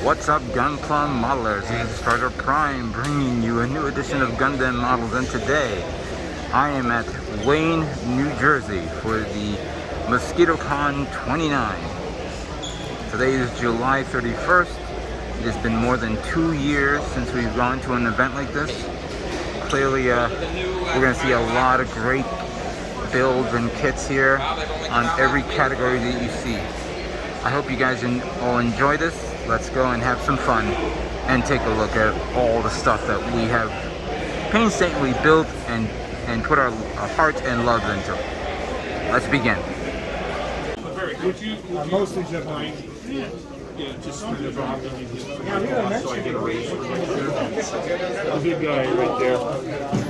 What's up, Gunplum modelers? This is Stryderprime bringing you a new edition of Gundam Models, and today I am at Wayne, New Jersey for the MosquitoCon 29. Today is July 31st. It has been more than 2 years since we've gone to an event like this. Clearly, we're going to see a lot of great builds and kits here on every category that you see. I hope you guys all enjoy this. Let's go and have some fun and take a look at all the stuff that we have painstakingly built and put our heart and love into. Let's begin. Would you mostly just mine? Yeah, just for the drop. So I get a raise. A good guy right there.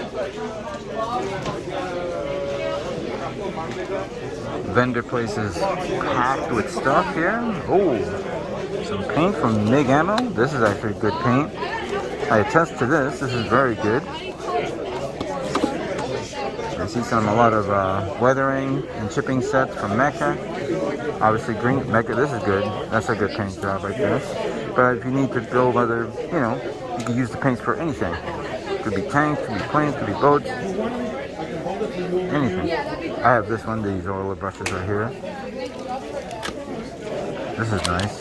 Vendor place is packed with stuff here. Oh, some paint from MIG Ammo. This is actually good paint. I attest to this. This is very good. I see a lot of weathering and chipping sets from Mecha. Obviously, green Mecha. This is good. That's a good paint job right there. But if you need to build other, you can use the paints for anything. Could be tanks, could be planes, could be boats. Anything. I have this one, these oil brushes right here. This is nice.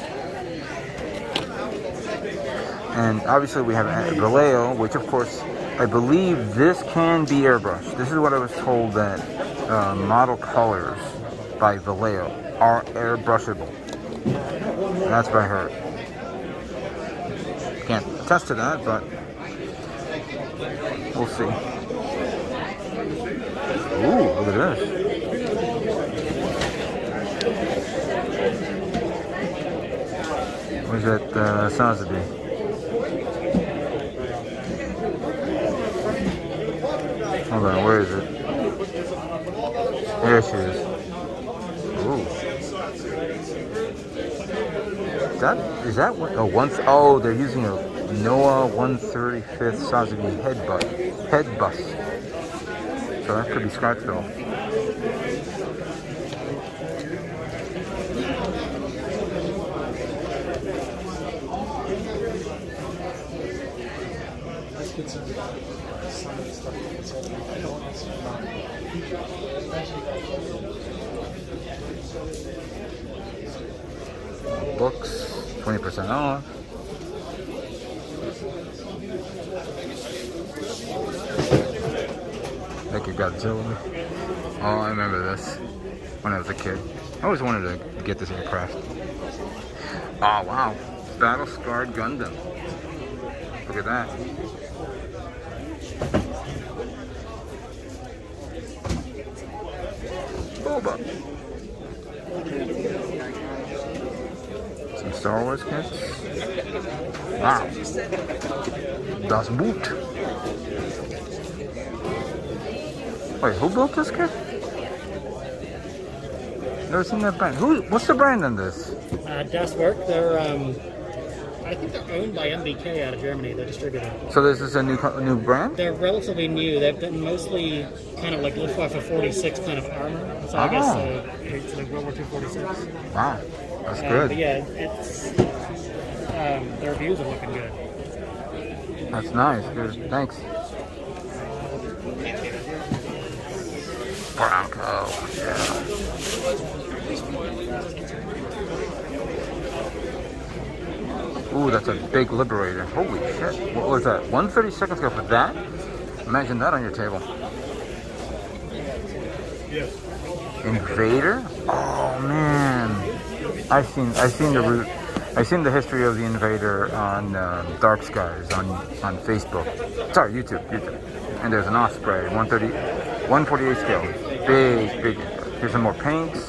And obviously we have Vallejo, which of course, I believe this can be airbrushed. This is what I was told, that model colors by Vallejo are airbrushable. That's what I heard. Can't attest to that, but we'll see. Ooh, look at this. Where's that Sazabi? Hold on, where is it? There she is. Ooh. Is that what? Oh, they're using a Noah 135th Sazabi head bus. So that could be scratch fill. Books, 20% off. Like your Godzilla. Oh, I remember this when I was a kid. I always wanted to get this aircraft. Oh wow, battle scarred Gundam. Look at that. Boba. Some Star Wars kits. Wow. Das Boot. Wait, who built this kit? Never seen that brand. What's the brand on this? Das Werk. They're, I think they're owned by MBK out of Germany, the distributor. So this is a new brand? They're relatively new. They've been mostly kind of like Luftwaffe 46 kind of armor. So I guess it's like World War II 46. Wow, that's good. But yeah, it's the reviews are looking good. That's nice. Good. Thanks. Bronco, yeah. Ooh, that's a big Liberator. Holy shit. What was that? 132nd ago for that? Imagine that on your table. Invader? Oh man. I've seen the history of the Invader on Dark Skies on Facebook. Sorry, YouTube. And there's an Osprey, 148 scale. Big. Here's some more paints.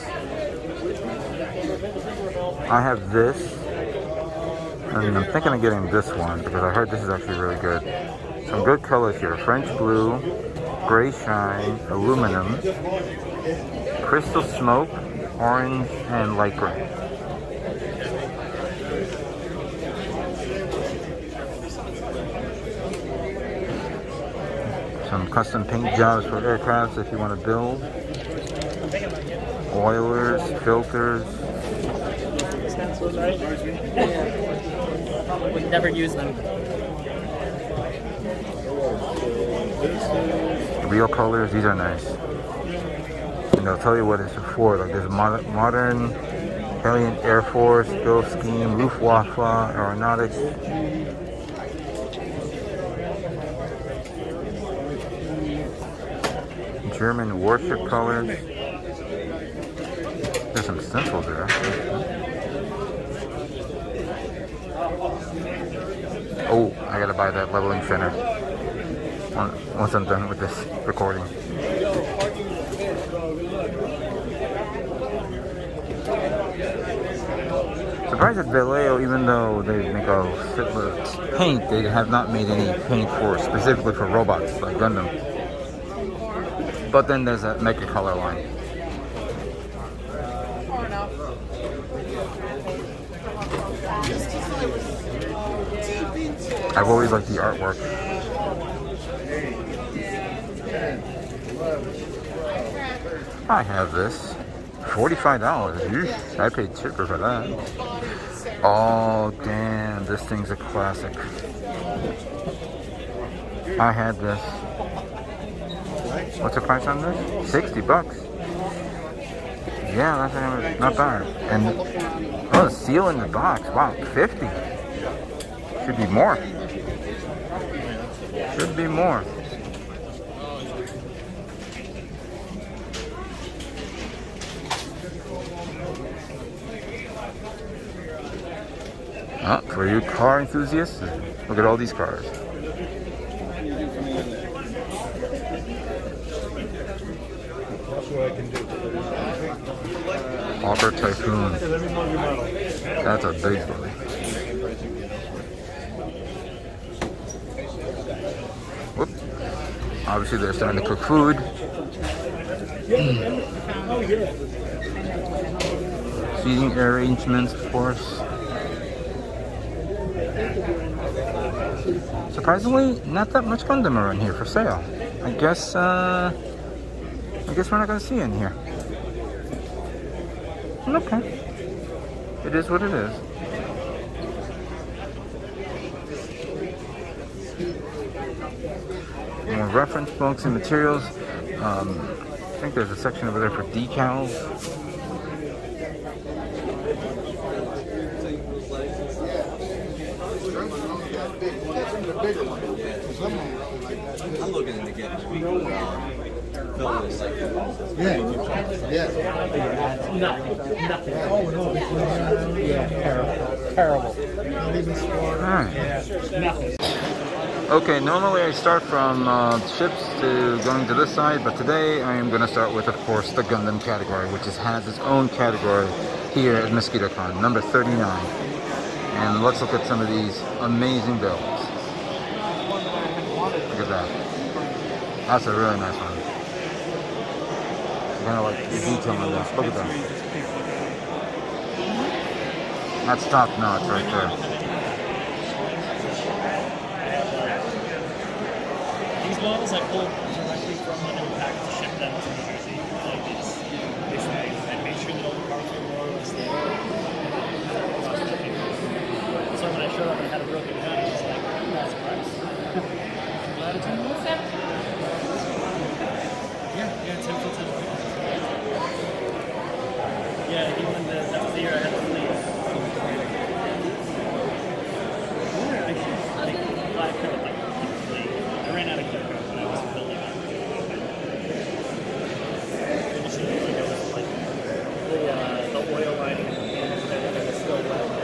I have this. And I'm thinking of getting this one because I heard this is actually really good. Some good colors here. French blue, gray shine, aluminum, crystal smoke, orange, and light gray. Some custom paint jobs for aircrafts if you want to build. Oilers, filters. right? Would never use them. Real colors, these are nice. And they'll tell you what it's for. Like there's modern Italian Air Force, Gulf Scheme, Luftwaffe, Aeronautics. German warship colors. There's some stencils there. Oh, I gotta buy that leveling center once I'm done with this recording. Surprised at Vallejo, even though they make a shitload of paint, they have not made any paint for specifically for robots like Gundam. But then there's that Mecha Color line. I've always liked the artwork. I have this. $45. Yeesh, I paid cheaper for that. Oh damn, this thing's a classic. I had this. What's the price on this? 60 bucks. Yeah, that's not bad. And oh, the seal in the box. Wow, 50. Should be more. Should be more. Oh, for you car enthusiasts, look at all these cars. Hopper Typhoon. That's a big one. Whoop. Obviously they're starting to cook food. Seating arrangements, of course. Surprisingly, not that much Gundam around here for sale. I guess we're not gonna see in here. Okay. It is what it is. More reference books and materials. I think there's a section over there for decals. I'm looking to get Nothing. Oh no. Yeah, terrible. Alright. Nothing. Okay, normally I start from ships to going to this side, but today I am going to start with, of course, the Gundam category, which has its own category here at MosquitoCon, number 39. And let's look at some of these amazing builds. Look at that. That's a really nice one. Kind of like the detail on this. Look at that. That's top notch right there. These models I pulled directly from the impact to ship them to New Jersey. Like it's basically I made sure that all the parts were more or less there. So when I showed up and I had a broken gun, I was like, that's a price. Yeah, 10 foot 10. Yeah, even that was the year I had the fleet. I ran out of clear coat when I was building it. Like the oil lining and still wet.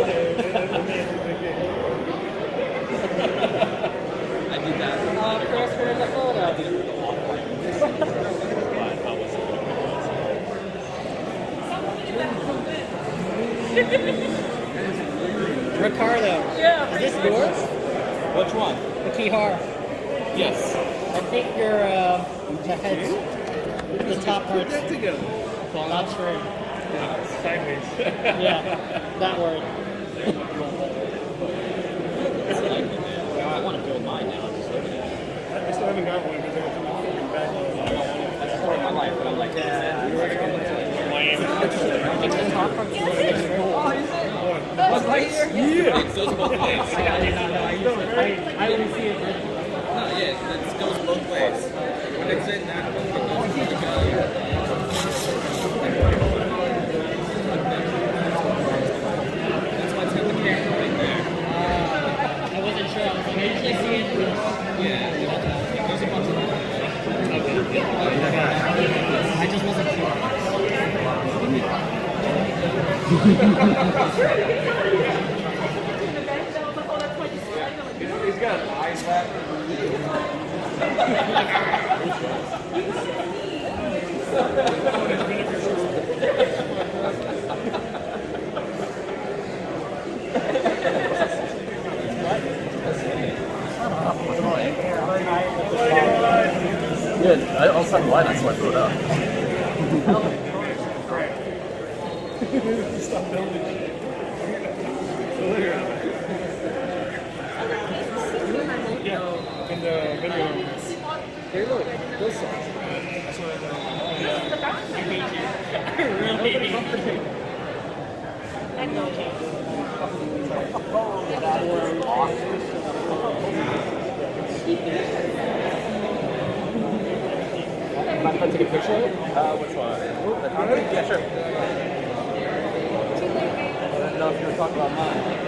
I did that. Chris, where's the photo? I did it with the off-white. Ricardo. Yeah. Is this yours? Which one? The Kihar. Yes. I think your the heads, the top parts. Not sure. Sideways. Yeah, that word. I want to build mine now. I'm just looking at it. I still haven't got one because I got too much fucking back. That's the story of my life, but I'm like, The top parts. Buzz Lightyear? Yeah. It goes both ways. I did not know. I only see it. No, yeah, it goes both ways. When it's in that one, it goes to the That's why it's got the camera right there. I wasn't sure. I was like, I usually see it. Yeah, there's a bunch of them. I just wasn't sure. He's got an eye Yeah, all of a sudden light, that's why I threw it up. Stop building. Yeah, in the video. Hey, look, this one. That's what I Really? Mind if I take a picture of it? Which one? Yeah, sure. I don't know if you were talking about mine.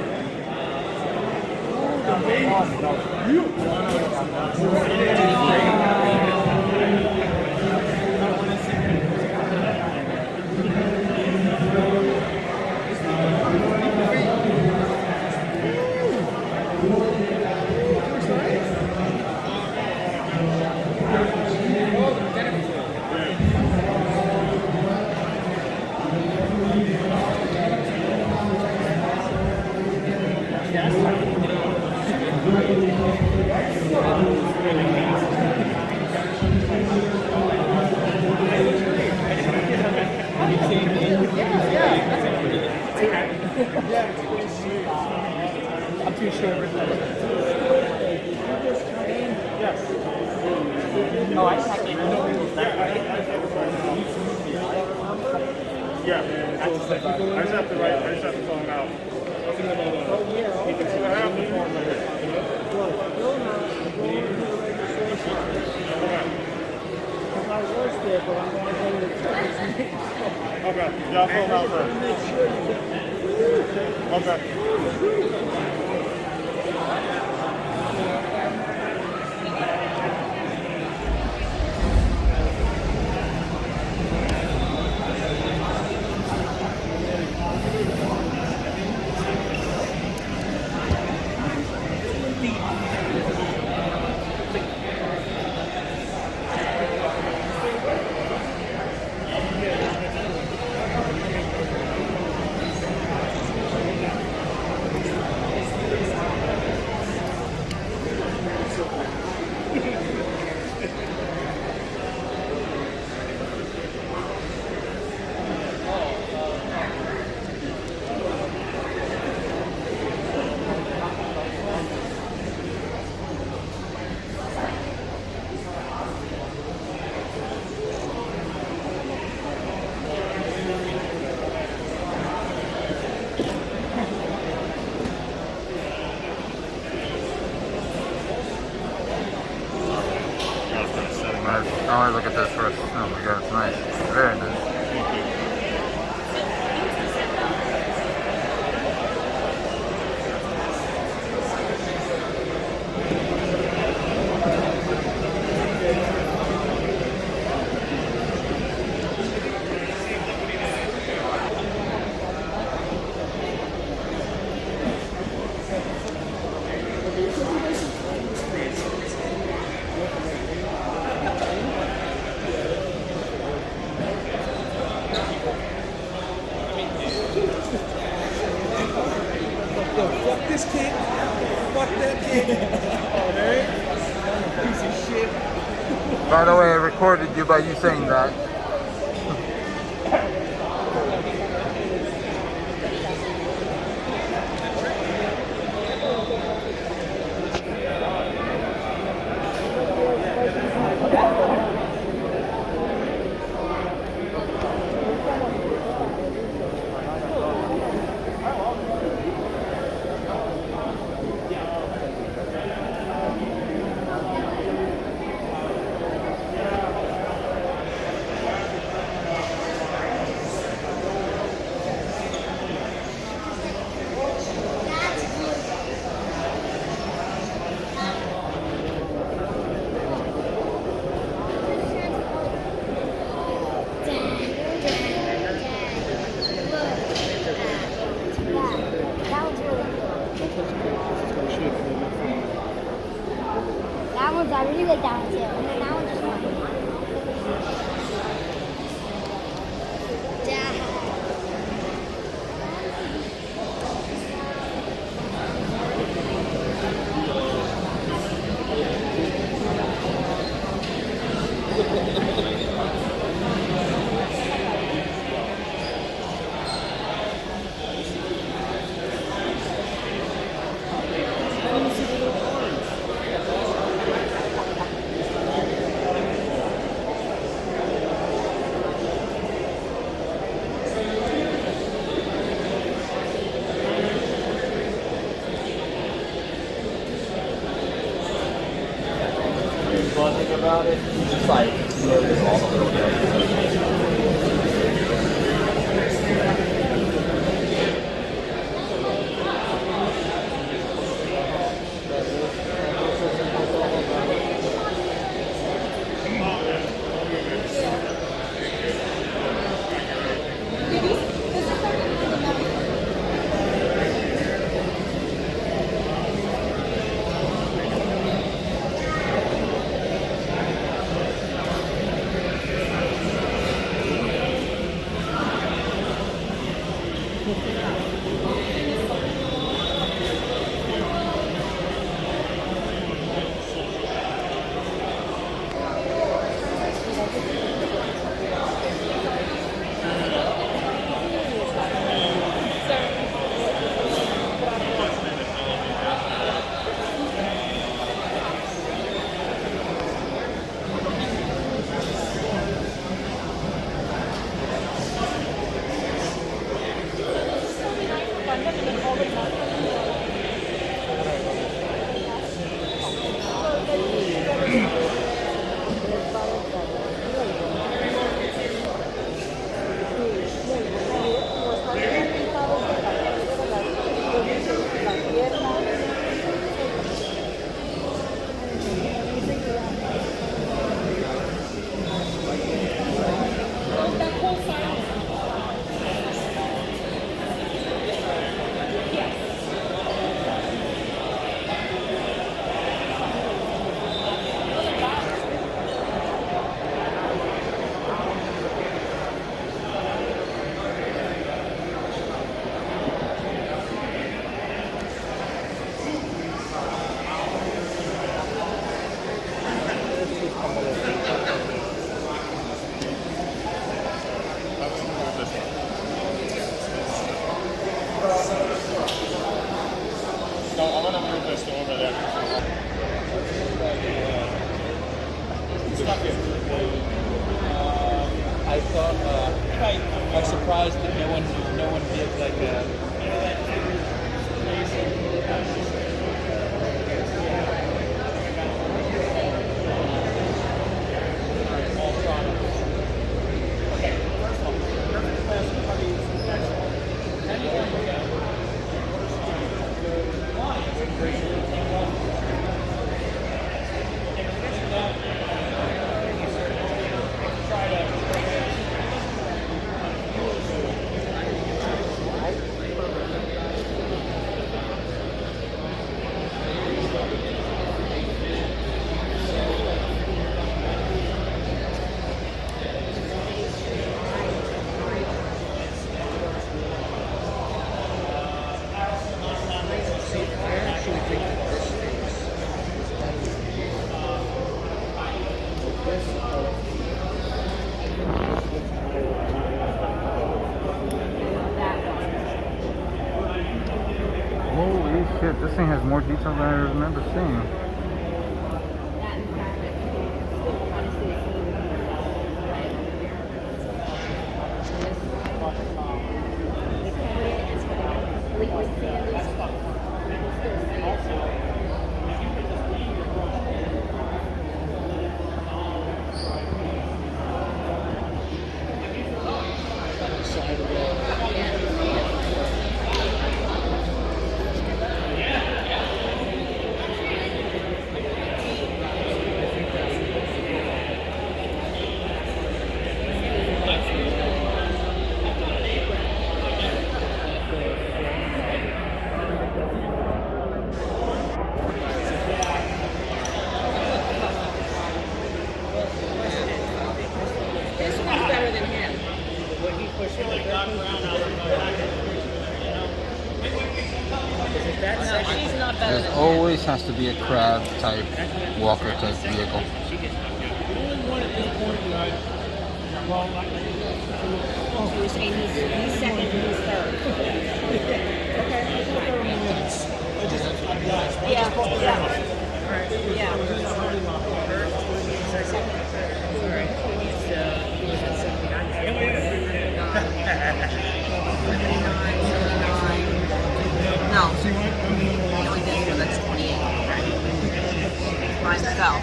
I'm too sure. Yes. Oh, I just actually know. Yeah. I just have to write. I just have to fill it out. You can see I have the form right here. I was there, but I'm going to go to the Okay. Yeah, I'll fill it out first. Okay. Oh, look at this first. Oh my god, it's nice. It's very nice. this kid. Fuck that kid. Alright? Piece of shit. By the way, I recorded you by you saying that. That one's I really like that one too. And then that one just went. One thing about it, it's just like notice all the little details. I thought, I was surprised that no one did like a. shit, this thing has more detail than I remember seeing. There always has to be a crab type, walker type vehicle. Oh, you're saying he's second and he's third. Yeah. No. He only did so that's 28. By himself.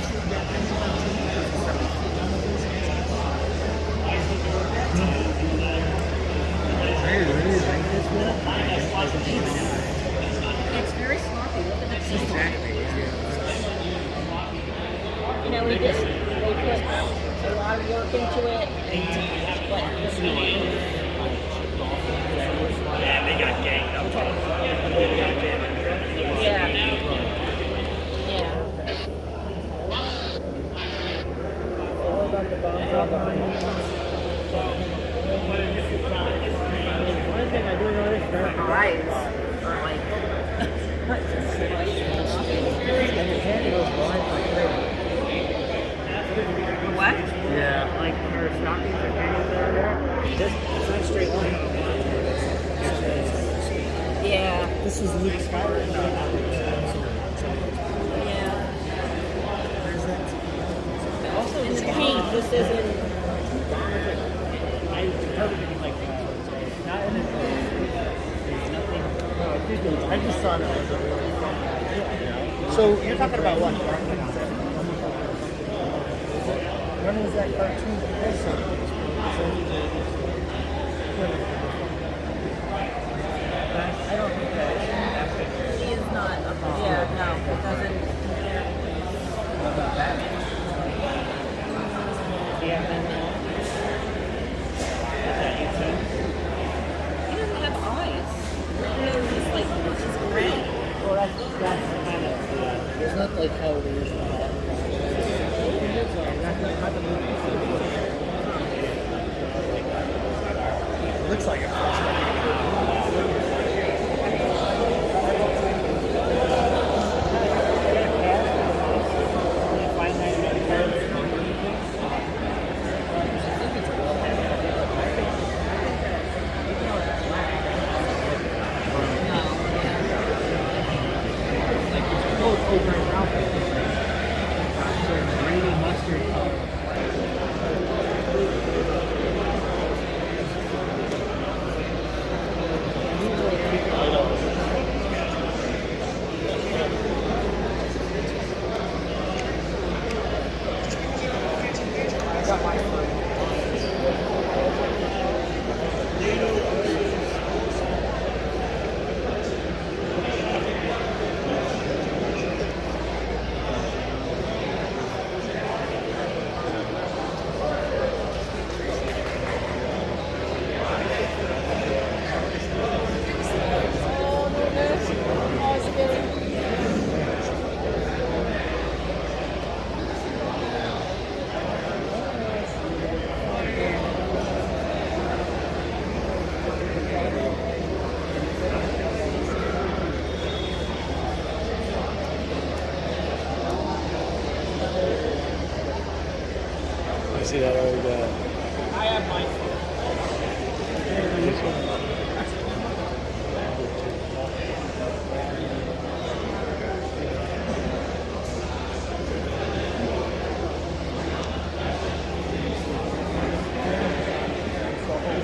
It's very sloppy. Look at that system. You know, they put a lot of work into it. Yeah, they got ganged up. Yeah. Yeah. One thing I do notice, their eyes are like, and the head goes blind like crazy. What? Yeah, like when her stockings are hanging there, it's not straight line. Yeah. This is Luke Skywalker. Yeah. Also, in the paint, this isn't. I interpreted it like that. Not in it. There's nothing. No, I just thought it was a really fun idea. So you're talking about what? When was that cartoon? I don't think that He is not. Yeah, no, it doesn't. Yeah, He doesn't have eyes. He's like, it's just gray. well, that's kind of, it's not like how it is. It looks like a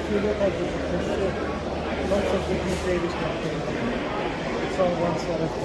if you look at there's lots of different Davis campaigns. It's all one set of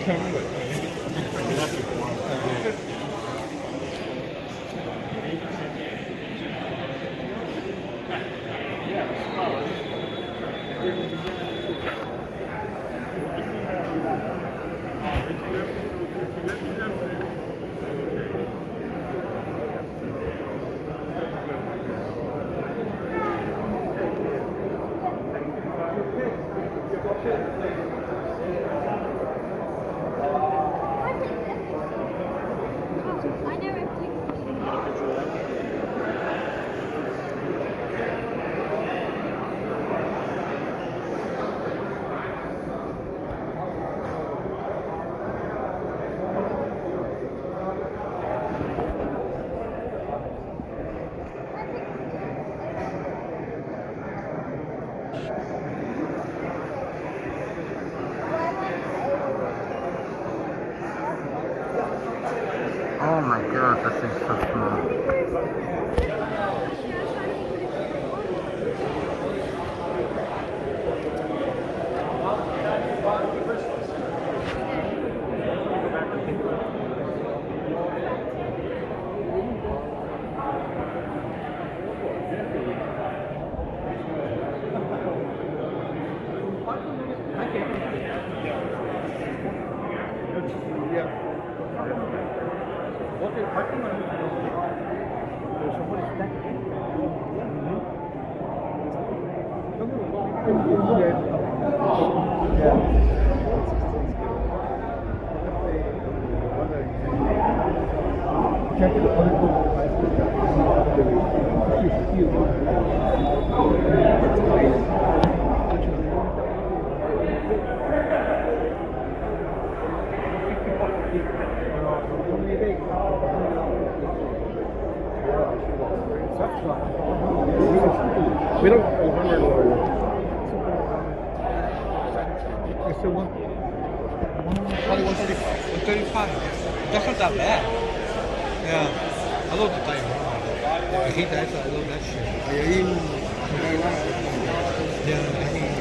I never took Oh my god, this thing's so small. We don't It's still one. Probably 135. That's not that bad. Yeah. I love the time. I hate that. I love that shit. Yeah.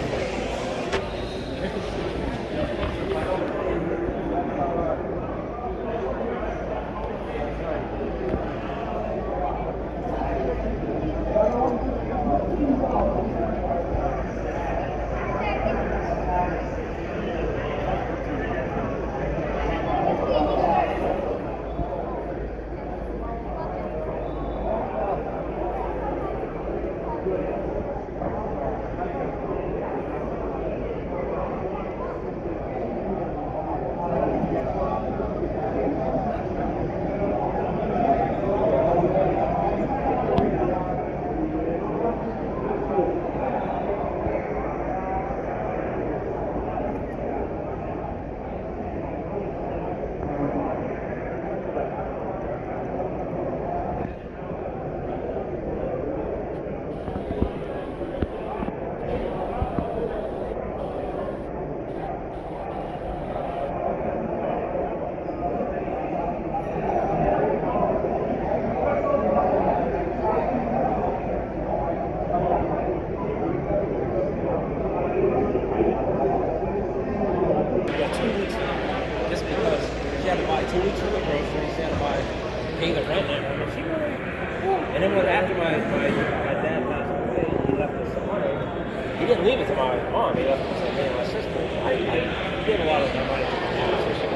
pay the rent and everything. And then when after my dad passed away, he left us some money. He didn't leave it to my mom, he left it to me and my sister. I gave a lot of that money to my mom, so she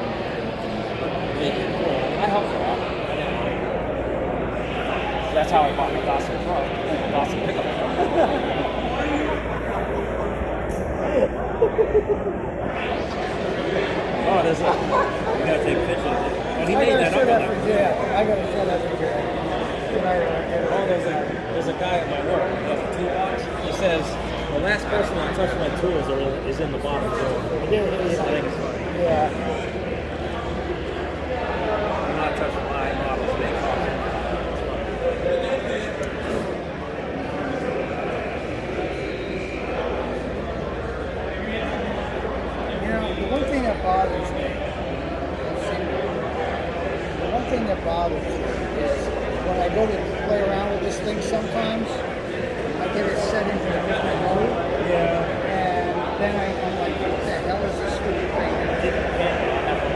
I helped her out. I didn't mind. That's how I bought my Dawson truck, Dawson pickup truck. Oh, there's a... You gotta take pictures of it. Oh, he made that up. I gotta show that for Jack. Oh, there's a guy at my work. He has a toolbox. He says, the last person that touched my tools is in the bottom drawer. Yeah. I'm not touching my models. They cost. You know, the one thing that bothers me, is when I go to play around with this thing sometimes, I get it set into a different mode. Yeah. And then I'm like, what the hell is this stupid thing?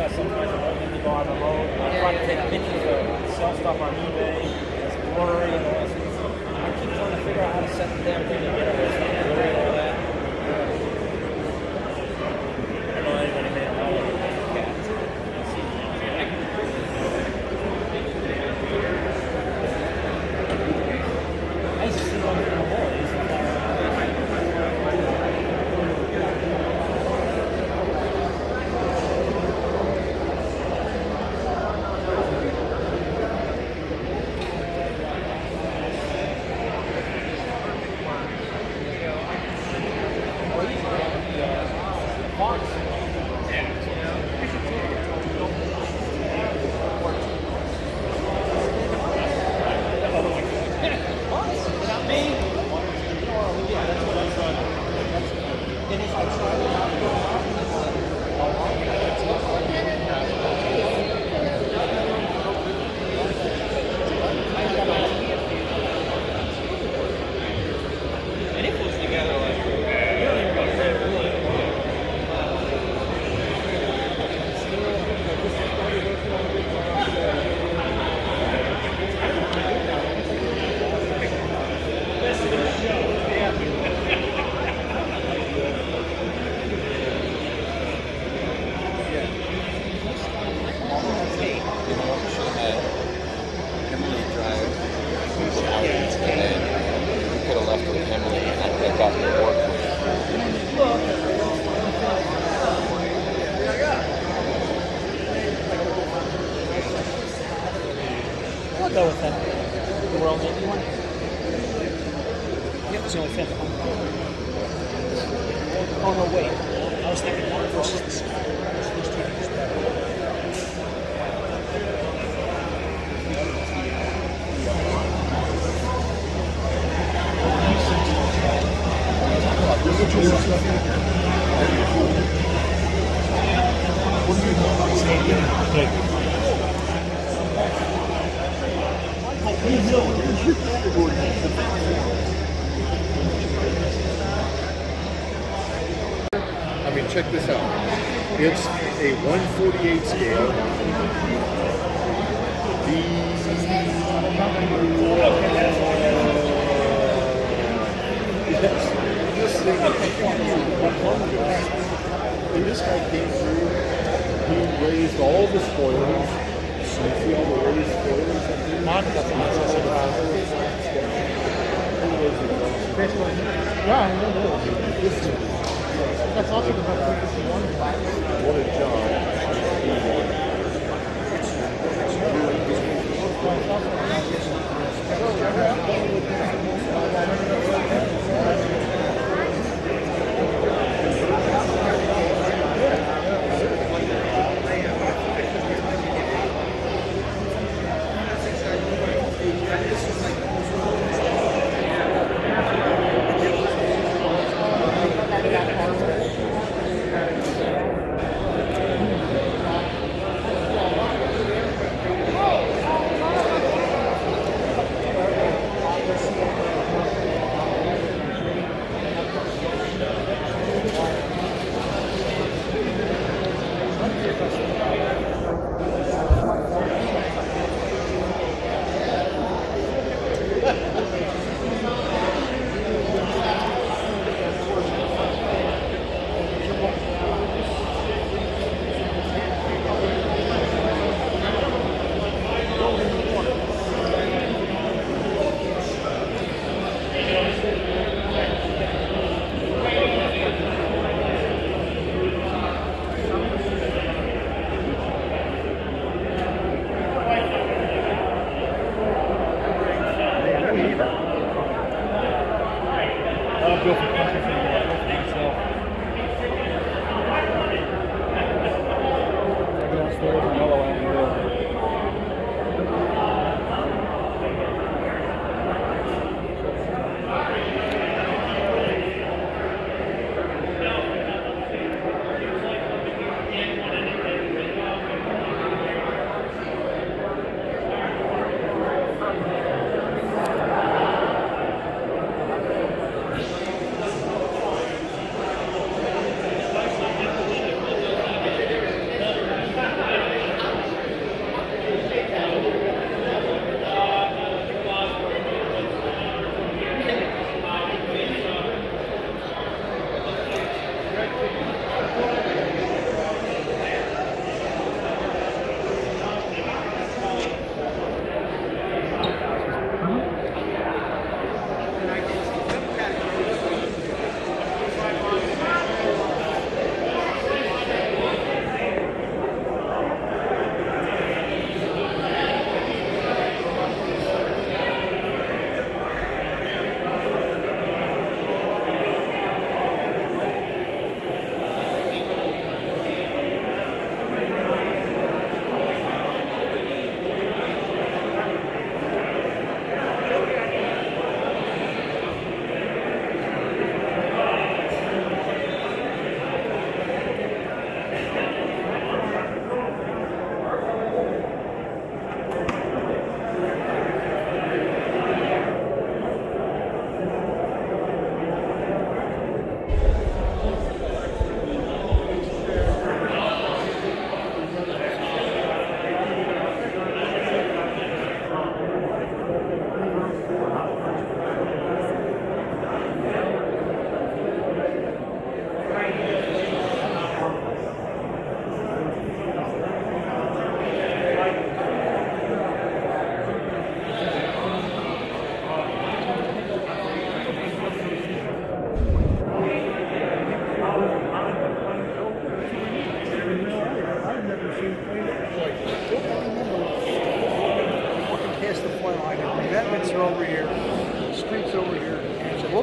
that sometimes it won't let me go on remote. I try to take pictures of sell stuff on eBay, it's blurry and all this. I keep trying to figure out how to set the damn thing to get it. It's not blurry and all that. I don't know anybody made a model of that. I used to see one in the wall. I used to fly around. I'll go with that. The World Navy one? Yep, it's the only fin. Oh, no, wait. I was thinking one versus the small. These two things better. I mean, check this out. It's a 1/48 scale. This thing is humongous. And this guy came through, he raised all the spoilers. So you see all the raised spoilers? That's also the best thing one. What a job.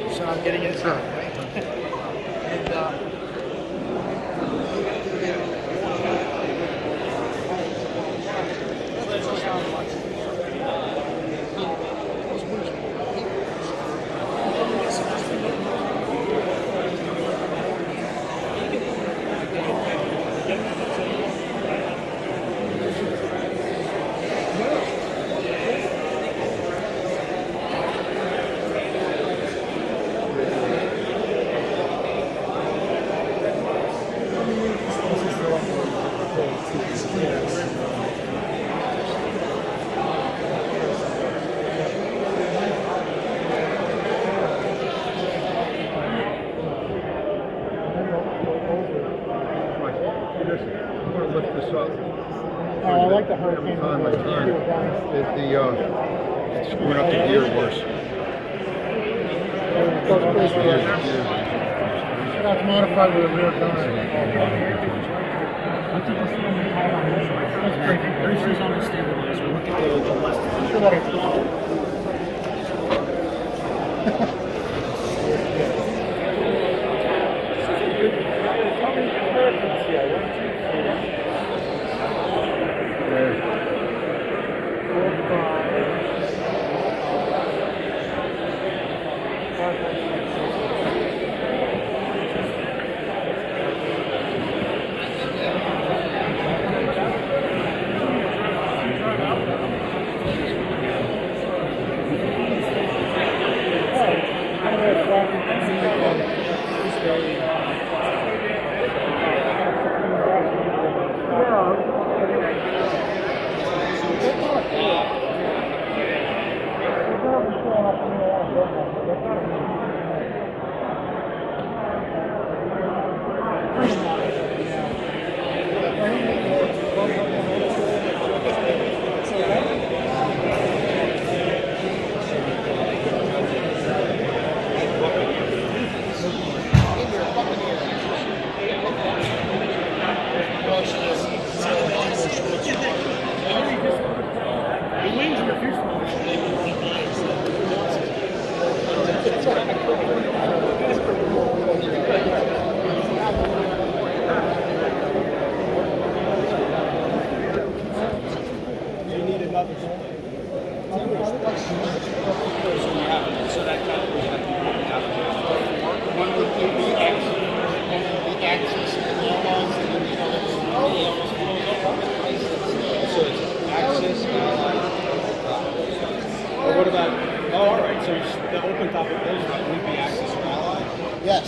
So I'm getting into it, right? And I like the hurricane. Screwing up the gear worse. That's modified with a rear gun. That's great. Pretty sure it's on the stabilizer. Look at the left. What about, oh, all right, so the open top of those would be Axis or Ally? Yes.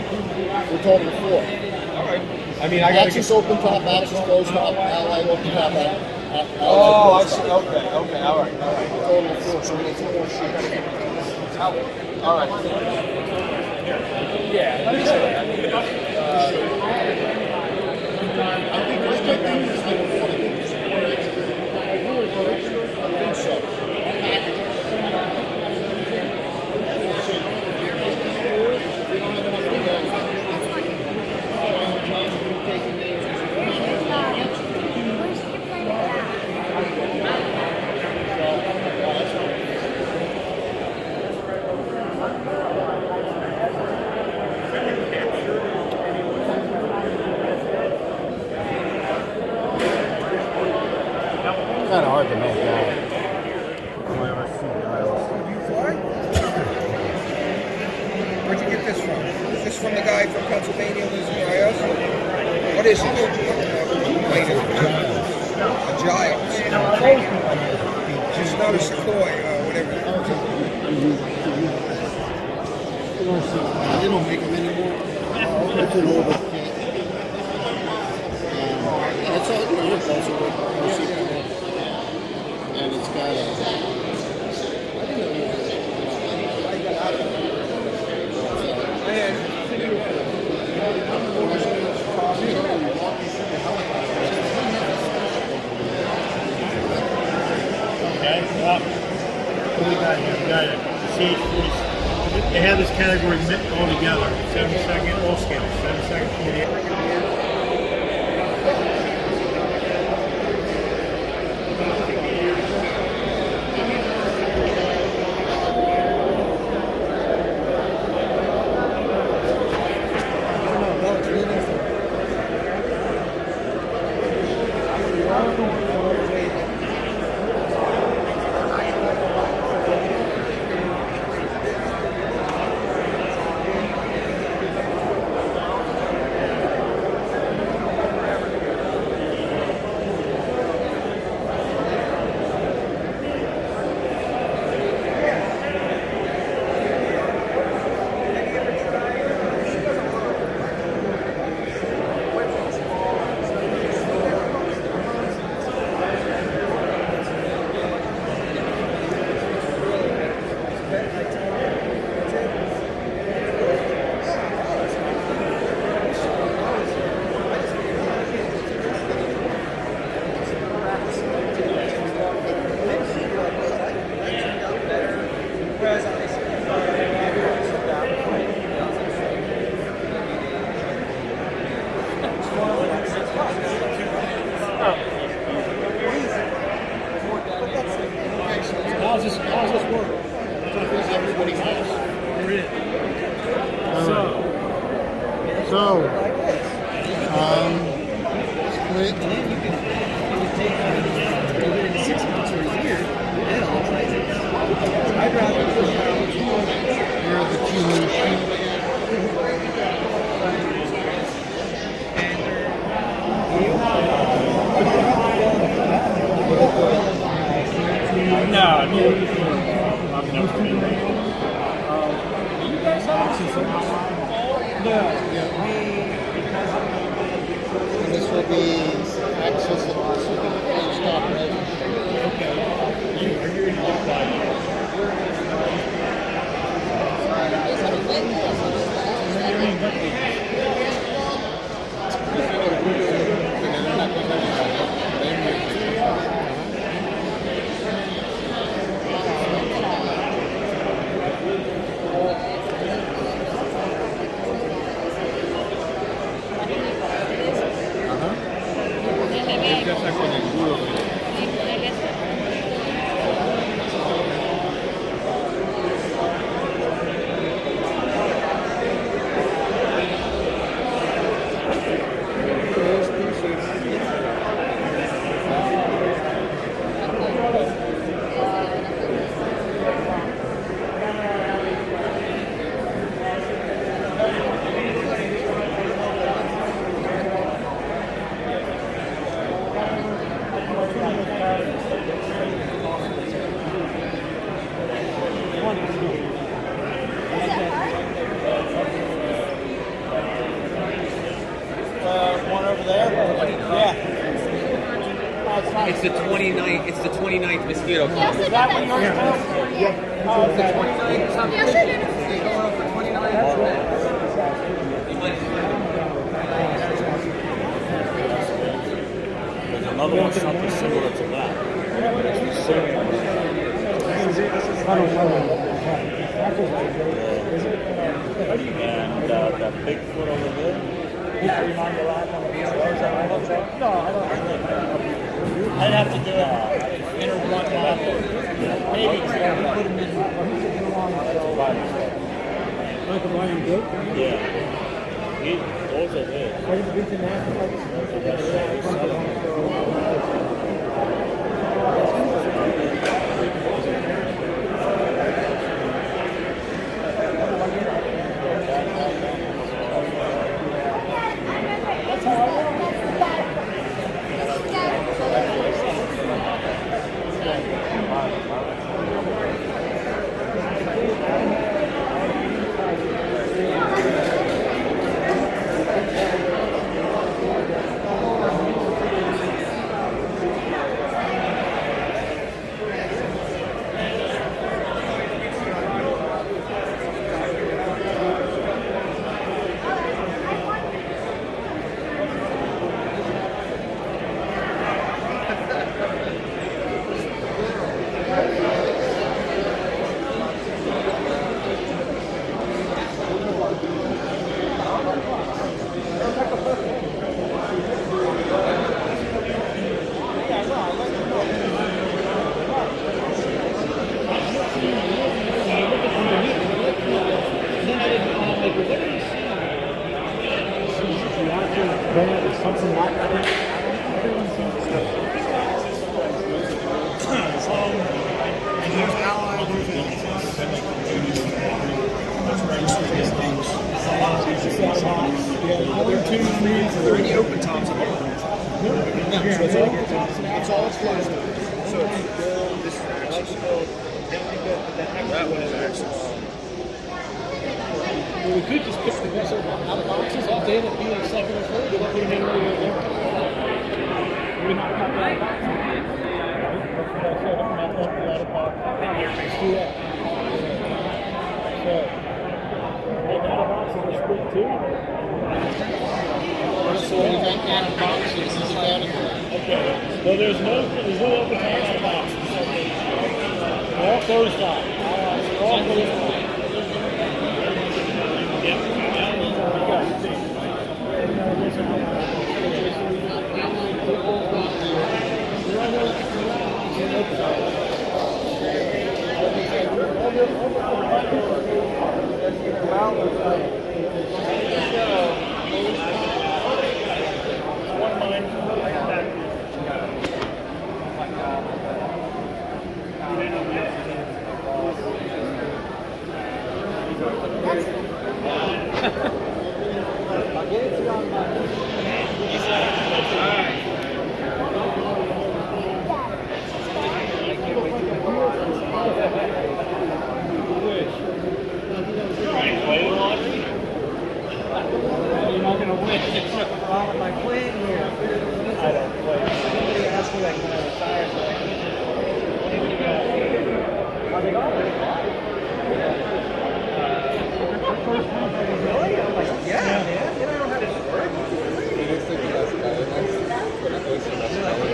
We told him before. All right. I mean, I got to Axis open top, Axis closed top, Ally open top. Oh, I see. Okay, okay, all right, all right. We told him before, so we need 2 more sheets. All right. Yeah, let me say that. I think this might be this type of one. I think so. Kind of hard to make out. Where'd you get this from? Is this from the guy from Pennsylvania who's by us? What is it? A Giles. It's not a Sequoia, whatever. They don't make them anymore. It's an older kit. It's all, you know, it's also and it's got a... Okay, well, what do we got here? We got a CH-40. They have this category all together. 72nd, all scales. 72nd, 48. And this will be access and also be stop mode. Okay. Are you in your One over there? Yeah. It's the 29th. It's the 29th mosquito. He also did that. Yeah. Oh, it's the 29th. Something. He also did it. They going up for 29th. There's another one something similar to that. And that Bigfoot over there. No, I don't. I'd have to do inner one model. Maybe. Like a lion goat? Yeah. Those are his. Are you beating that? Something like that. Are there any open tops in there? No, so it's all closed. So this is access. That one is access. We could just pick the best out of boxes off the end and be like second or third, and put them in right there. We're not cut that box. Let's do that. So, right now the boxes are split too. So we got out of boxes. This is out of here. Okay. Well, there's no open top boxes. All closed top. All closed top. first one. Really? I'm like, yeah, man. You don't know how this works. He looks like the best guy. But he looks the best guy.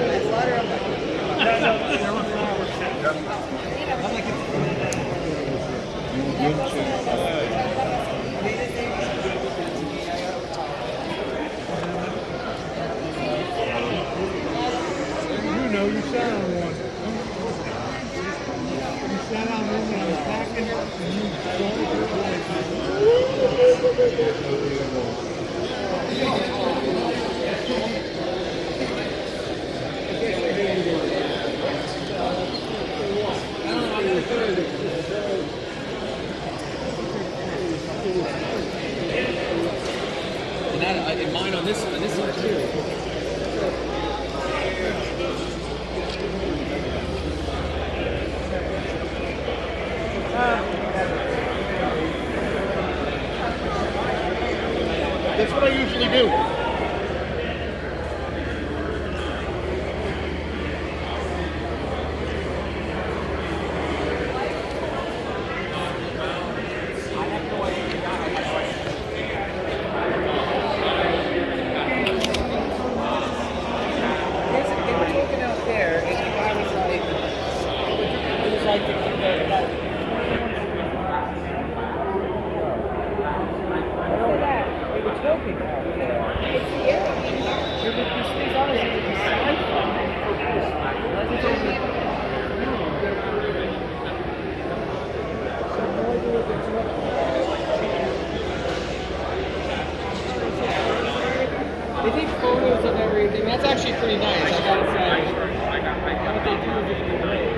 You know, you sat on one. You sat on one when I was packing it, and you And mine on this side too. That's what I usually do. They were talking out there, and the guy was like, it was like they were talking out there. There was this thing on it, it was sci-fi. They take photos of everything. That's actually pretty nice, I gotta say. What they do is really great.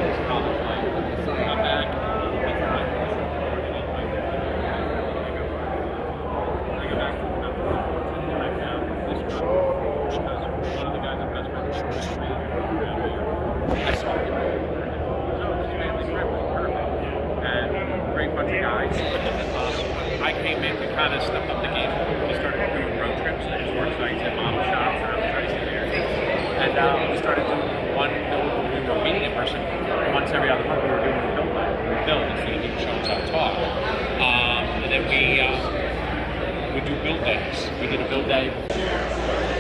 Great bunch of guys. I came in to kind of step up the game. We started doing road trips and just work sites and model shops and advertising there. And we started doing one, we were meeting in person once every other month. We were doing a build night. We build instead of doing shows out talk. And then we do build days. We did a build day.